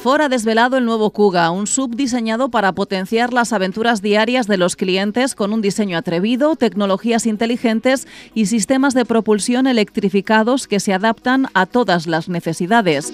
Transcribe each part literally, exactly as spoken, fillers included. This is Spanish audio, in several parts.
Ford ha desvelado el nuevo Kuga, un S U V diseñado para potenciar las aventuras diarias de los clientes con un diseño atrevido, tecnologías inteligentes y sistemas de propulsión electrificados que se adaptan a todas las necesidades.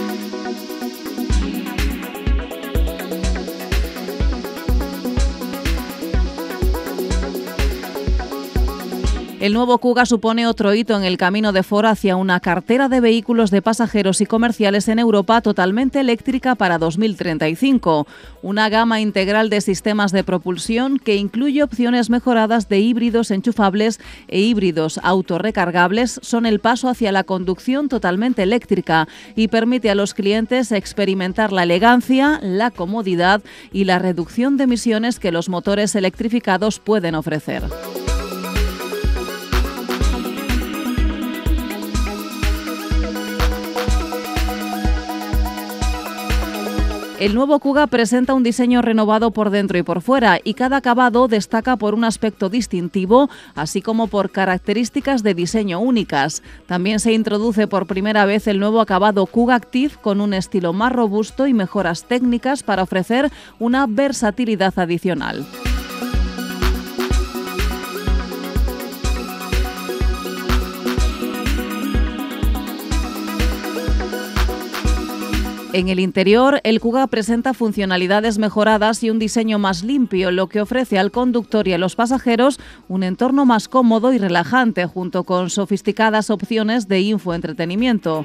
El nuevo Kuga supone otro hito en el camino de Ford hacia una cartera de vehículos de pasajeros y comerciales en Europa totalmente eléctrica para dos mil treinta y cinco. Una gama integral de sistemas de propulsión que incluye opciones mejoradas de híbridos enchufables e híbridos autorrecargables son el paso hacia la conducción totalmente eléctrica y permite a los clientes experimentar la elegancia, la comodidad y la reducción de emisiones que los motores electrificados pueden ofrecer. El nuevo Kuga presenta un diseño renovado por dentro y por fuera y cada acabado destaca por un aspecto distintivo, así como por características de diseño únicas. También se introduce por primera vez el nuevo acabado Kuga Active con un estilo más robusto y mejoras técnicas para ofrecer una versatilidad adicional. En el interior, el Kuga presenta funcionalidades mejoradas y un diseño más limpio, lo que ofrece al conductor y a los pasajeros un entorno más cómodo y relajante, junto con sofisticadas opciones de infoentretenimiento.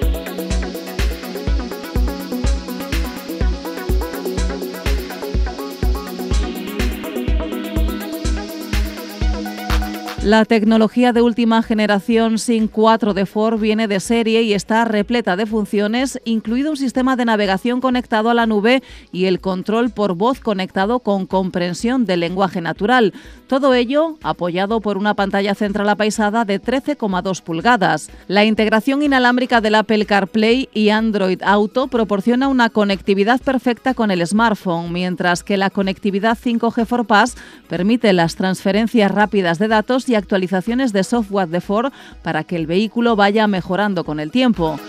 La tecnología de última generación SYNC cuatro de Ford viene de serie y está repleta de funciones, incluido un sistema de navegación conectado a la nube y el control por voz conectado con comprensión del lenguaje natural. Todo ello apoyado por una pantalla central apaisada de trece coma dos pulgadas. La integración inalámbrica del Apple CarPlay y Android Auto proporciona una conectividad perfecta con el smartphone, mientras que la conectividad cinco G for Pass permite las transferencias rápidas de datos y actualizaciones de software de Ford para que el vehículo vaya mejorando con el tiempo.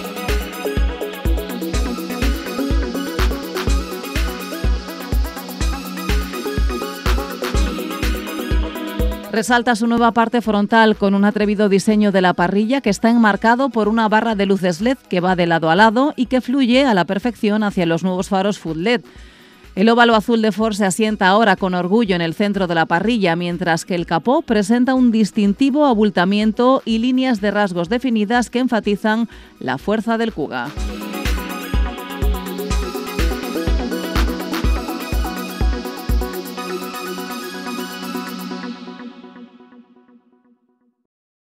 Resalta su nueva parte frontal con un atrevido diseño de la parrilla que está enmarcado por una barra de luces L E D que va de lado a lado y que fluye a la perfección hacia los nuevos faros Full L E D. El óvalo azul de Ford se asienta ahora con orgullo en el centro de la parrilla, mientras que el capó presenta un distintivo abultamiento y líneas de rasgos definidas que enfatizan la fuerza del Kuga.